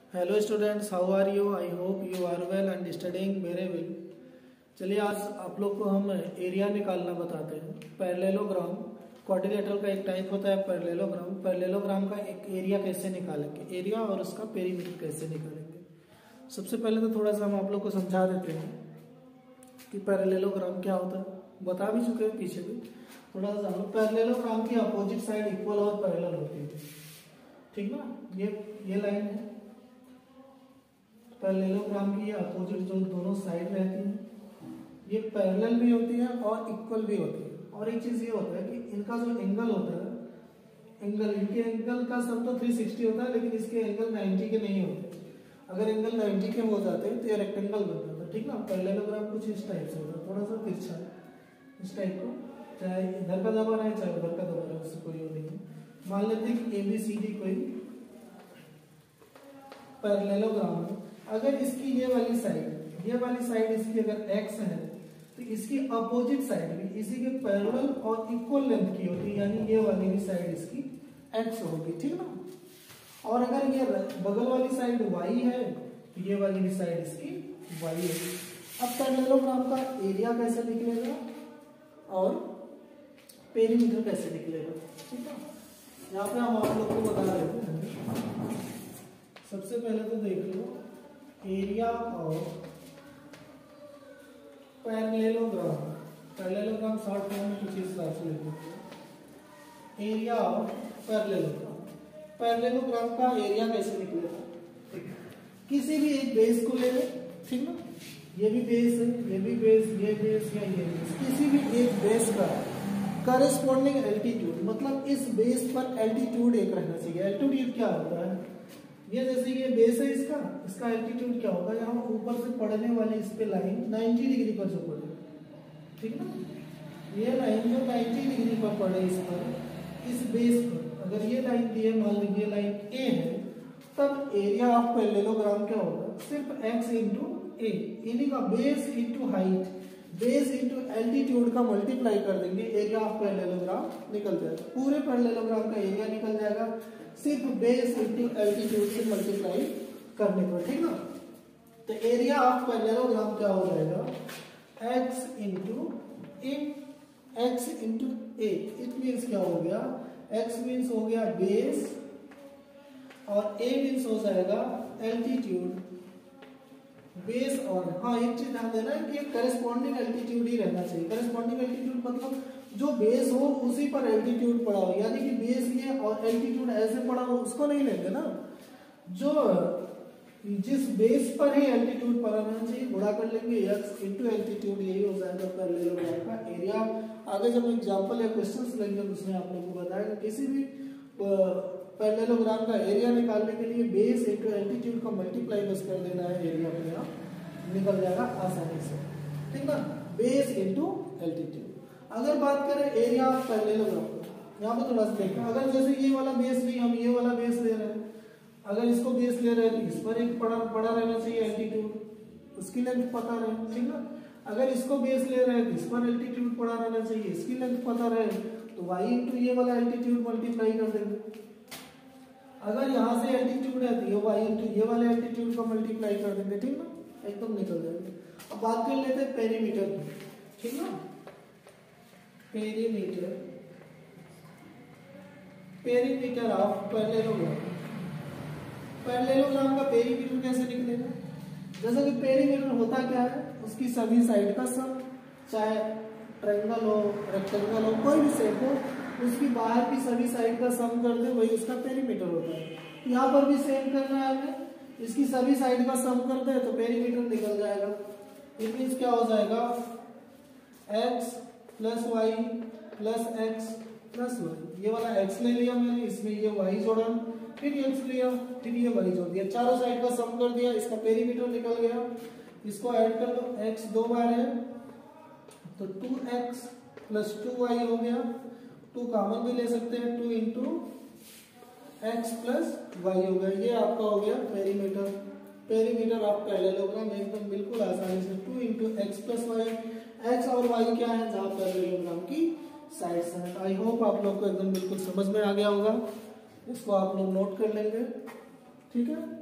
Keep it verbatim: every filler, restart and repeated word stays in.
Hello students, how are you? I hope you are well and studying very well. चलिए आज आप लोग को हम एरिया निकालना बताते हैं। पैरेललोग्राम क्वाड्रिलेटरल का एक टाइप होता है पैरेललोग्राम। पैरेललोग्राम का एक एरिया कैसे निकालेंगे, एरिया और उसका पेरीमीटर कैसे निकालेंगे। सबसे पहले तो थोड़ा सा हम आप लोग को समझा देते हैं कि पैरेललोग्राम क्या होता है। बता भी चुके हैं पीछे भी, थोड़ा सा जानो। पैरेललोग्राम की अपोजिट साइड इक्वल और पैरेलल होती है, ठीक ना। ये ये लाइन है पैरेललोग्राम की, ये अपोजिट जो दोनों साइड रहती हैं ये पैरेलल भी होती है और इक्वल भी होती है। और एक चीज ये होता है कि इनका जो एंगल होता है, एंगल इनके एंगल का सब तो तीन सौ साठ होता है, लेकिन इसके एंगल नब्बे के नहीं होते। अगर एंगल नब्बे के हो जाते हैं तो ये रेक्टेंगल बन जाता है, ठीक ना। पैरेललोग्राम कुछ इस टाइप से होता है, थोड़ा सा तिरछा इस टाइप को, चाहे इधर का दबा रहे चाहे उधर का दबा रहे, उससे कोई वो नहीं है। मान लेते हैं कि एबीसीडी कोई पैरेललोग्राम है। अगर इसकी ये वाली साइड ये वाली साइड इसकी अगर x है तो इसकी अपोजिट साइड भी इसी के पैरेलल और इक्वल लेंथ की होती है, यानी ये वाली भी साइड इसकी x होगी, ठीक ना। और अगर ये बगल वाली साइड y है तो ये वाली भी साइड इसकी y है। अब पैरेललोग्राम का एरिया कैसे निकलेगा और पेरीमीटर कैसे निकलेगा, ठीक है। यहाँ पे हम आप लोग को बता देते हैं। सबसे पहले तो देख लो area of parallelogram. Parallelogram short form में कुछ इस तरह से लिख देते हैं, एरिया ऑफ पैरेललोग्राम। पैरेललोग्राम का एरिया कैसे निकलेगा, किसी भी एक बेस को ले ले, ठीक ना। ये भी बेस है, ये भी बेस, ये बेस या ये बेस, किसी भी एक बेस का करस्पॉन्डिंग एल्टीट्यूड, मतलब इस बेस पर एल्टीट्यूड एक रहना चाहिए। एल्टीट्यूड क्या होता है, ये जैसे ये बेस है इसका इसका एल्टीट्यूड क्या होगा, यहाँ ऊपर से पड़ने वाली इस पे लाइन नब्बे डिग्री पर जो पड़े, ठीक ना। ये लाइन जो नब्बे डिग्री पर पड़े इस पर, इस बेस पर अगर ये लाइन दी है, मान लीजिए लाइन ए है, तब एरिया ऑफ पैरेललोग्राम क्या होगा, सिर्फ x इंटू ए, इन्हीं का base into height, base into altitude का मल्टीप्लाई कर देंगे, एरिया ऑफ पैरेललोग्राम निकल जाएगा। पूरे पैरेललोग्राम का एरिया निकल जाएगा सिर्फ बेस इंटू एल्टीट्यूड से मल्टीप्लाई करने पर, ठीक ना। तो एरिया ऑफ पैरेललोग्राम क्या हो जाएगा, x into a, x into a. It means क्या हो गया, x मीन्स हो गया बेस और a मीन्स हो जाएगा एल्टीट्यूड। बेस और हाँ एक चीज ध्यान देना है कि करस्पॉन्डिंग एल्टीट्यूड ही रहना चाहिए। करस्पॉन्डिंग एल्टीट्यूड मतलब जो बेस हो उसी पर एल्टीट्यूड पड़ा हो, यानी कि बेस ये और एल्टीट्यूड ऐसे पड़ा हो उसको नहीं लेंगे ना। जो जिस बेस पर ही एल्टीट्यूड पड़ा रहना चाहिए गुणा कर लेंगे x इंटू एल्टीट्यूड, यही हो जाएगा पैरेललोग्राम का एरिया। आगे जब एग्जांपल या क्वेश्चंस लेंगे उसमें आप लोगों को बताएगा। किसी भी पैरेललोग्राम का एरिया निकालने के लिए बेस इंटू एल्टीट्यूड का मल्टीप्लाई बस कर देना है, एरिया अपने आप निकल जाएगा आसानी से, ठीक ना। Base into altitude. अगर बात करें एरिया ऑफ पैरेललोग्राम, यहाँ पे थोड़ा सा देखना। अगर जैसे ये वाला बेस नहीं, हम ये वाला बेस ले रहे हैं, अगर इसको बेस ले रहे हैं तो इस पर एक पड़ा पड़ा रहना चाहिए एल्टीट्यूड, उसकी लेंथ पता रहे, ठीक ना। अगर इसको बेस ले रहे हैं तो इस पर एल्टीट्यूड पड़ा रहना चाहिए, इसकी लेंथ पता रहे, तो y इंटू ये वाला एल्टीट्यूड मल्टीप्लाई कर देंगे। अगर यहाँ से एल्टीट्यूड है तो ये y इंटू ये वाले एल्टीट्यूड को मल्टीप्लाई कर देंगे, ठीक ना, एकदम निकल जाएंगे। अब बात कर लेते हैं पेरीमीटर की, ठीक ना। Perimeter perimeter of parallelogram. Parallelogram का पेरीमीटर कैसे निकलेगा, जैसा कि पेरीमीटर होता क्या है, उसकी सभी साइड का सम, चाहे ट्रायंगल हो, रेक्टेंगल हो, कोई भी शेप हो, उसकी बाहर की सभी साइड का सम कर दे, वही उसका पेरीमीटर होता है। यहाँ पर भी सेम करना है हमें, इसकी सभी साइड का सम कर दे तो पेरीमीटर निकल जाएगा। इट मीन्स क्या हो जाएगा, x plus y plus x plus y. ये वाला x ले लिया मैंने, इसमें ये y जोड़ा, फिर x लिया, फिर ये y जोड़ दिया, चारों साइड का सम कर दिया, इसका पेरीमीटर निकल गया। इसको ऐड कर दो, x दो बार है तो two x plus two y हो गया, टू कॉमन भी ले सकते हैं, two into x plus y हो गया। ये आपका हो गया पेरीमीटर। पेरीमीटर ऑफ पैरेललोग्राम एकदम बिल्कुल आसानी से two into x plus y. X और वाई क्या है, जहां पैरेललोग्राम की साइड्स हैं। आई होप आप लोग को एकदम बिल्कुल समझ में आ गया होगा, इसको आप लोग नोट कर लेंगे, ठीक है।